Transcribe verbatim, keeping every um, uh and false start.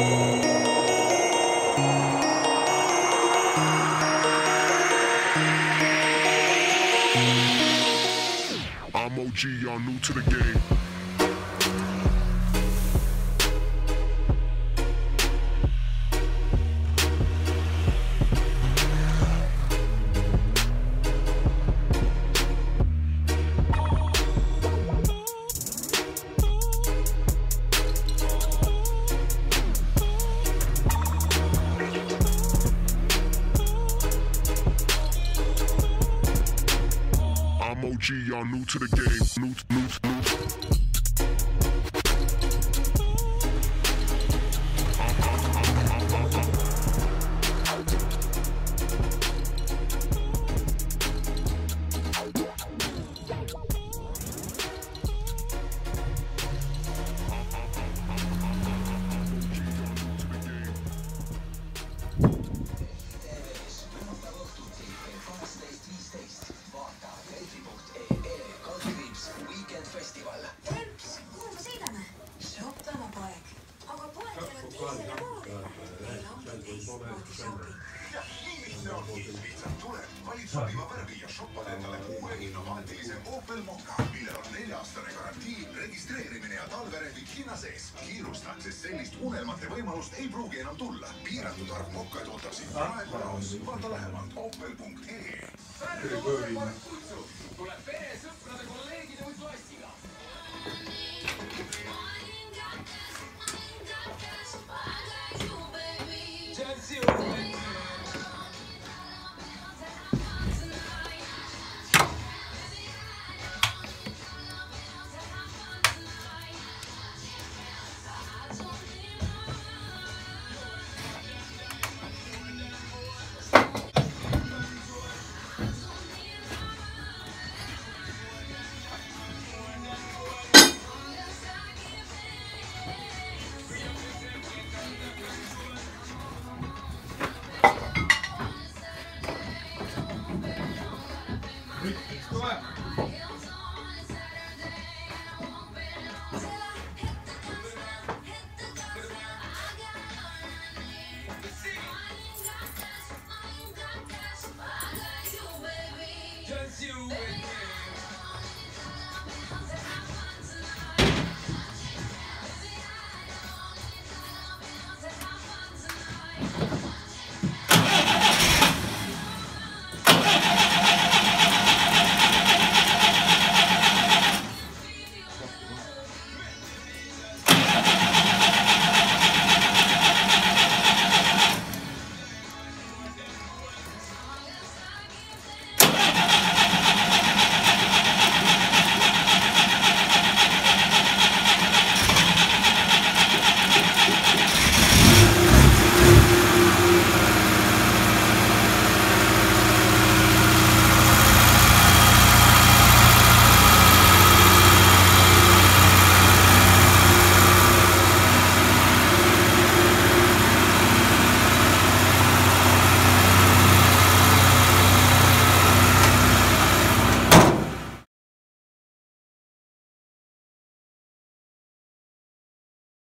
I'm O G, y'all new to the game. I'm O G, y'all new to the game. New, new, new. Valid sobiva värvi ja shoppad endale uue innovaatilise Opel Mokka, millel on nelja-aastane garantii, registreerimine ja talverehvid hinna sees. Kiirusta, sest sellist unelmate võimalust ei pruugi enam tulla. Piiratud arv Mokkaid ootab sind praegu raos. Vaata lähemalt opel punkt ee. Tuleb pere sõpra.